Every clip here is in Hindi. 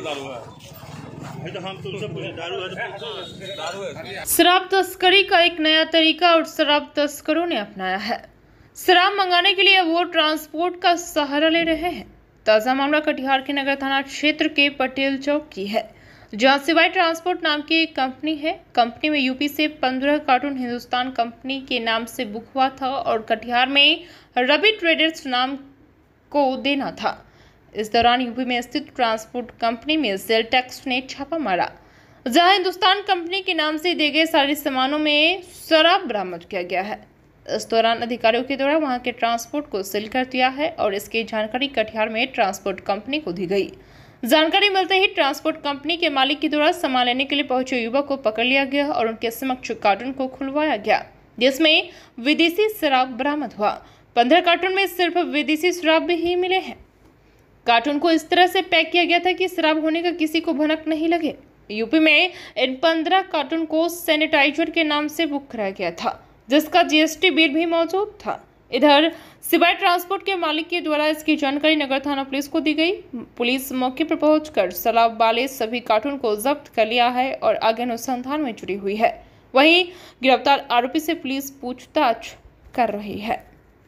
शराब तस्करी का एक नया तरीका और शराब तस्करों ने अपनाया है। शराब मंगाने के लिए वो ट्रांसपोर्ट का सहारा ले रहे हैं। ताजा मामला कटिहार के नगर थाना क्षेत्र के पटेल चौक की है, जहां सिवाई ट्रांसपोर्ट नाम की एक कंपनी है। कंपनी में यूपी से 15 कार्टून हिंदुस्तान कंपनी के नाम से बुक हुआ था और कटिहार में रवि ट्रेडर्स नाम को देना था। इस दौरान यूपी में स्थित ट्रांसपोर्ट कंपनी में सेल टैक्स ने छापा मारा, जहां हिंदुस्तान कंपनी के नाम से दिए गए सारे सामानों में शराब बरामद किया गया है। इस दौरान अधिकारियों के द्वारा वहां के ट्रांसपोर्ट को सील कर दिया है और इसकी जानकारी कटिहार में ट्रांसपोर्ट कंपनी को दी गई। जानकारी मिलते ही ट्रांसपोर्ट कंपनी के मालिक के द्वारा सामान लेने के लिए पहुंचे युवक को पकड़ लिया गया और उनके समक्ष कार्टून को खुलवाया गया, जिसमें विदेशी शराब बरामद हुआ। 15 कार्टून में सिर्फ विदेशी शराब ही मिले हैं। कार्टून को इस तरह से पैक किया गया था कि शराब होने का किसी को भनक नहीं लगे। यूपी में इन 15 कार्टून को सैनिटाइजर के नाम से बुक कराया गया था, जिसका जीएसटी बिल भी मौजूद था। इधर सिवाई ट्रांसपोर्ट के मालिक के द्वारा इसकी जानकारी नगर थाना पुलिस को दी गई। पुलिस मौके पर पहुंचकर शराब वाले सभी कार्टून को जब्त कर लिया है और आगे अनुसंधान में जुटी हुई है। वहीं गिरफ्तार आरोपी से पुलिस पूछताछ कर रही है।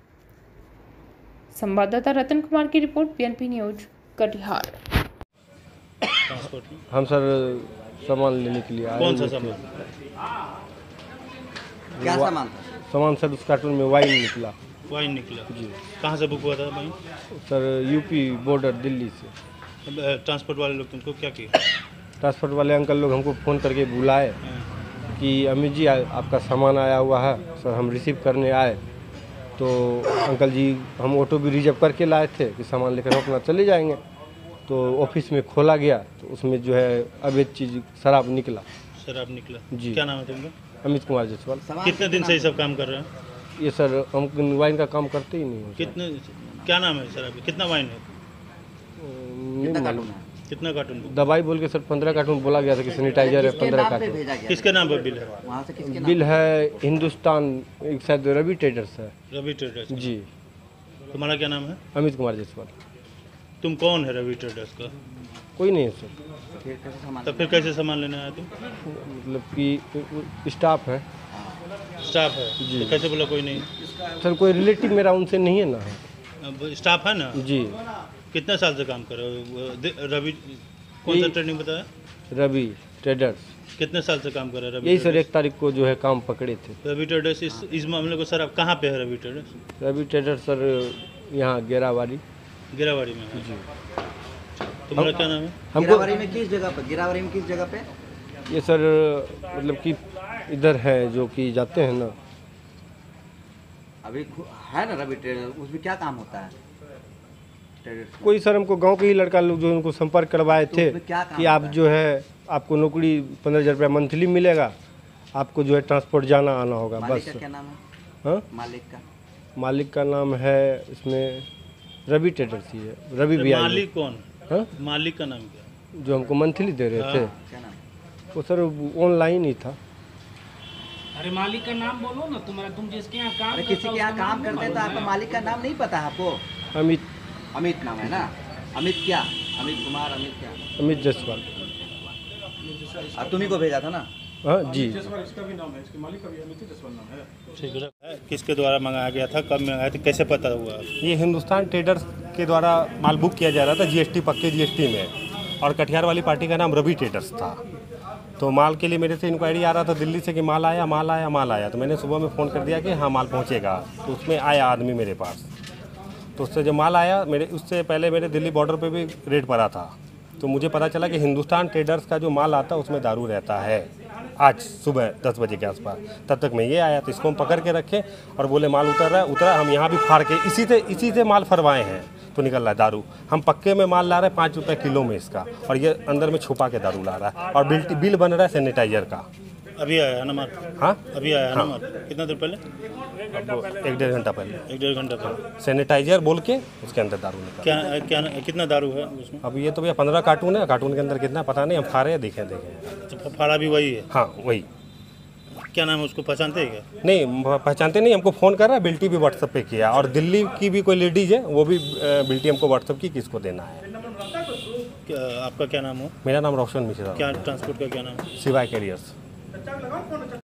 संवाददाता रतन कुमार की रिपोर्ट, बीएनपी न्यूज कटिहार। हम सर सामान लेने के लिए आए। कौन सा सामान? क्या सामान था? सामान सर उस कार्टून में वाइन निकला। वाइन निकला जी। कहाँ से बुक हुआ था वाइन? सर यूपी बॉर्डर दिल्ली से। ट्रांसपोर्ट वाले लोग तुमको क्या किया? ट्रांसपोर्ट वाले अंकल लोग हमको फ़ोन करके बुलाए कि अमित जी आपका सामान आया हुआ है। सर हम रिसीव करने आए तो अंकल जी हम ऑटो भी रिजर्व करके लाए थे कि सामान लेकर हम अपना चले जाएंगे। तो ऑफिस में खोला गया तो उसमें जो है अवैध चीज़ शराब निकला। शराब निकला जी। क्या नाम है तुमका? अमित कुमार जायसवाल। कितने दिन से ये सब काम कर रहे हैं? ये सर हम वाइन का काम करते ही नहीं हैं। कितने क्या नाम है शराब? कितना वाइन है? कितना कार्टून है? कितना कार्टून? दवाई बोल के सर 15 कार्टून बोला गया था कि सैनिटाइजर है 15 कार्टून। किसके नाम पर बिल है? वहाँ से किसके नाम? बिल है हिंदुस्तान, एक शायद रवि ट्रेडर्स है। रवि ट्रेडर्स जी। तुम्हारा क्या नाम है? अमित कुमार जायसवाल। तुम कौन है रवि ट्रेडर्स का? कोई नहीं है सर। तो फिर कैसे सामान लेने आया तुम? मतलब कि स्टाफ है। स्टाफ है जी। तो कैसे बोला कोई नहीं? सर कोई रिलेटिव मेरा उनसे नहीं है ना। अब स्टाफ है ना? जी। कितने साल से काम कर रहे हो? रवि कौन सा ट्रेनिंग बताया? रवि ट्रेडर्स। कितने साल से काम कर रहे हैं रवि? यही सर 1 तारीख को जो है काम पकड़े थे। रवि ट्रेडर्स इस मामले को सर आप कहाँ पे है? Ravi traders Ravi traders sir यहाँ गेरावाड़ी गिरावाड़ी में है। जी। तुम्हारा क्या नाम है? हमको गिरावरी में किस जगह पे? गिरावरी में किस जगह पे? ये सर मतलब कि इधर है जो कि जाते हैं ना। अभी है ना रवि ट्रेडर, उसमें क्या काम होता है? ट्रेडर कोई सर हमको गांव के ही लड़का लोग जो उनको संपर्क करवाए थे उसमें क्या काम कि आप होता है? जो है आपको नौकरी 15,000 रुपया मंथली मिलेगा, आपको जो है ट्रांसपोर्ट जाना आना होगा मालिक बस। का क्या नाम है? हाँ, मालिक का मालिक का नाम है इसमें रवि ट्रेडर्स ही है। रवि भी मालिक कौन? हाँ, मालिक का नाम क्या? जो हमको मंथली दे रहे थे क्या नाम? वो सर ऑनलाइन ही था। अरे मालिक का नाम बोलो ना तुम्हारा, तुम जिसके यहाँ काम अरे किसी के यहाँ काम करते हैं तो आपका मालिक का नाम नहीं पता है आपको? अमित अमित नाम है ना? अमित क्या? अमित कुमार, अमित क्या? अमित जायसवाल। अब तुम्ही को भेजा था ना? हाँ जी। ठीक है। किसके द्वारा मंगाया गया था? कब मंगाया था? कैसे पता हुआ? ये हिंदुस्तान ट्रेडर्स के द्वारा माल बुक किया जा रहा था जीएसटी, पक्के जीएसटी में, और कटिहार वाली पार्टी का नाम रवि ट्रेडर्स था। तो माल के लिए मेरे से इंक्वायरी आ रहा था दिल्ली से कि माल आया माल आया माल आया। तो मैंने सुबह में फ़ोन कर दिया कि हाँ माल पहुँचेगा। तो उसमें आया आदमी मेरे पास। तो उससे जब माल आया उससे पहले मेरे दिल्ली बॉर्डर पे भी रेड पड़ा था। तो मुझे पता चला कि हिंदुस्तान ट्रेडर्स का जो माल आता है उसमें दारू रहता है। आज सुबह 10 बजे के आसपास तब तक मैं ये आया तो इसको हम पकड़ के रखे और बोले माल उतर रहा है। उतरा, हम यहाँ भी फाड़ के इसी से माल फरवाए हैं तो निकल रहा है दारू। हम पक्के में माल ला रहे हैं 5 रुपये किलो में इसका, और ये अंदर में छुपा के दारू ला रहा है। और बिल बन रहा है सैनिटाइजर का। अभी आया है ना माल? हाँ अभी आया है ना माल? कितना देर पहले? अब 1-1.5 घंटा पहले 1-1.5 घंटा पहले सैनिटाइजर बोल के उसके अंदर दारू निकला। क्या कितना दारू है उसमें? अब ये तो भैया 15 कार्टून है। कार्टून के अंदर कितना पता नहीं, हम खा रहे हैं, देखें। तो फाड़ा भी वही है? हाँ वही। क्या नाम है उसको? पहचानते हैं क्या? नहीं पहचानते नहीं। हमको फ़ोन कर रहा है, बिल्टी भी व्हाट्सएप पे किया, और दिल्ली की भी कोई लेडीज़ है वो भी बिल्टी हमको व्हाट्सएप की किसको देना है। आपका क्या नाम हो? मेरा नाम रोशन मिश्रा, क्या ट्रांसपोर्ट का क्या नाम है? सिवाय कैरियर्स।